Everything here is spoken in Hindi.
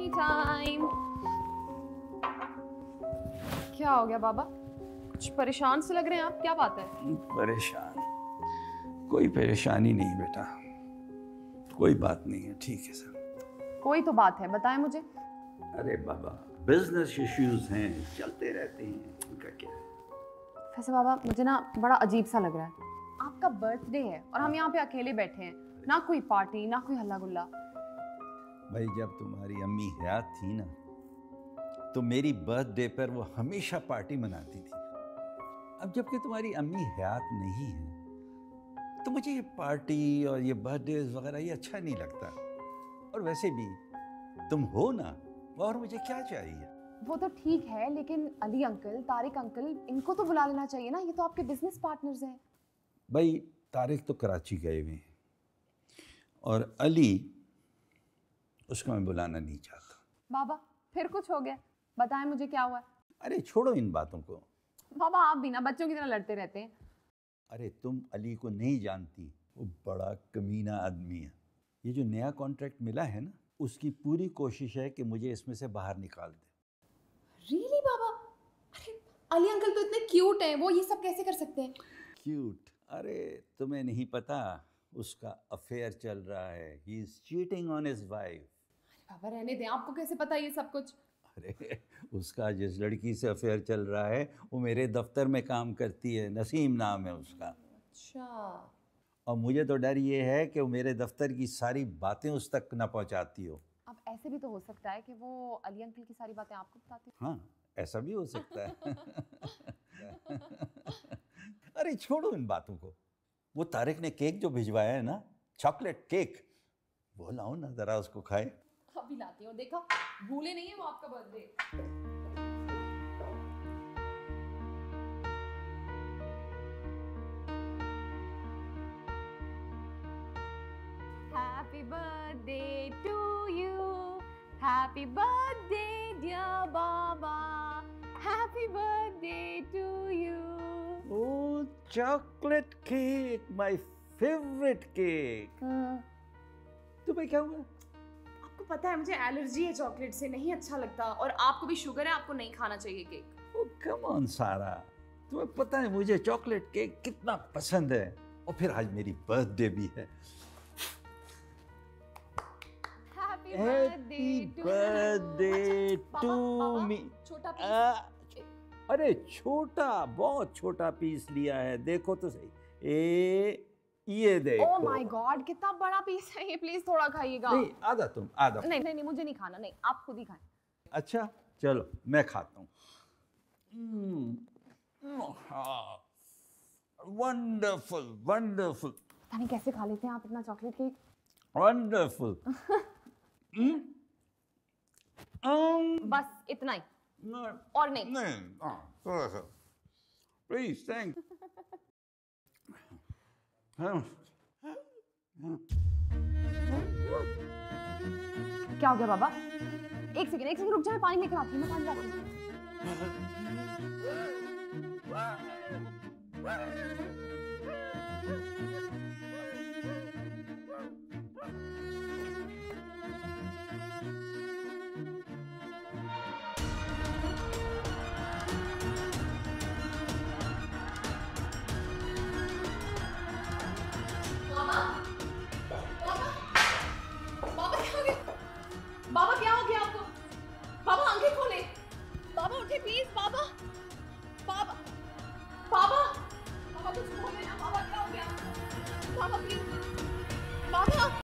T time. क्या हो गया बाबा, कुछ परेशान से लग रहे हैं आप, क्या बात है? परेशान? कोई परेशानी नहीं बेटा, कोई बात नहीं है, ठीक है सर। कोई तो बात है, बताएं मुझे। अरे बाबा, बिजनेस इश्यूज हैं, चलते रहते हैं, उनका क्या है। वैसे बाबा मुझे ना बड़ा अजीब सा लग रहा है, आपका बर्थडे है और हम यहाँ पे अकेले बैठे हैं, ना कोई पार्टी ना कोई हल्ला गुल्ला। भाई जब तुम्हारी अम्मी हयात थी ना, तो मेरी बर्थडे पर वो हमेशा पार्टी मनाती थी। अब जबकि तुम्हारी अम्मी हयात नहीं है, तो मुझे ये पार्टी और ये बर्थडे वगैरह ये अच्छा नहीं लगता। और वैसे भी तुम हो ना, और मुझे क्या चाहिए। वो तो ठीक है, लेकिन अली अंकल, तारिक अंकल, इनको तो बुला लेना चाहिए ना, ये तो आपके बिजनेस पार्टनर्स हैं। भाई तारिक तो कराची गए हुए हैं, और अली उसको मैं बुलाना नहीं चाहता। बाबा फिर कुछ हो गया, बताएं मुझे क्या हुआ है। अरे छोड़ो इन बातों को। बाबा आप भी ना बच्चों की तरह लड़ते रहते हैं। अरे तुम अली को नहीं जानती, वो बड़ा कमीना आदमी है। ये जो नया कॉन्ट्रैक्ट मिला है ना, उसकी पूरी कोशिश है कि मुझे इसमें से बाहर निकाल दे। रियली बाबा? अरे अली अंकल तो इतने क्यूट हैं, वो ये सब कैसे कर सकते हैं? क्यूट? अरे तुम्हें नहीं पता, उसका अफेयर चल रहा है। He is cheating on his wife. बाबा रहने दें, आपको कैसे पता ये सब कुछ? अरे उसका जिस लड़की से अफेयर चल रहा है वो मेरे दफ्तर में काम करती है, नसीम नाम है उसका। अच्छा। और मुझे तो डर ये है कि वो मेरे दफ्तर की सारी बातें उस तक ना पहुंचाती हो। अब ऐसे भी तो हो सकता है कि वो अली अंकल की सारी बातें आपको बताती हो। हाँ, ऐसा भी हो सकता है। अरे छोड़ो इन बातों को। वो तारिक ने केक जो भिजवाया है ना, चॉकलेट केक, वो लाओ ना जरा, उसको खाए। अभी लाती हूँ, देखा भूले नहीं है वो आपका birthday. Happy birthday to you. Happy birthday dear Baba. Happy birthday to you. Oh, chocolate cake, my favorite cake. तुम्हें क्या हुआ? आपको पता है मुझे एलर्जी है चॉकलेट से, नहीं अच्छा लगता, और आपको भी शुगर है, आपको नहीं खाना चाहिए केक। Oh, come on सारा, तुम्हें पता है मुझे चॉकलेट केक कितना पसंद है, और फिर आज मेरी बर्थडे भी है। Happy birthday to me. छोटा पीस। अरे छोटा, बहुत छोटा पीस लिया है, देखो तो सही। ये देखो। ओह माय गॉड, कितना बड़ा पीस है ये, प्लीज थोड़ा खाइएगा। नहीं, आधा तुम, आधा। नहीं नहीं नहीं, मुझे नहीं खाना, नहीं आप खुद ही खाएं। अच्छा चलो मैं खाता हूँ। Wonderful wonderful. पता नहीं कैसे खा लेते हैं आप इतना चॉकलेट केक। वंडरफुल। बस इतना ही, और नहीं। थोड़ा सा प्लीज, थैंक। क्या हो गया बाबा? एक सेकंड रुक जाए, पानी लेकर आती हूँ, मैं पानी लाती हूँ। बाबा क्या हो गया आपको? बाबा आंखें खोले, बाबा उठे प्लीज, बाबा।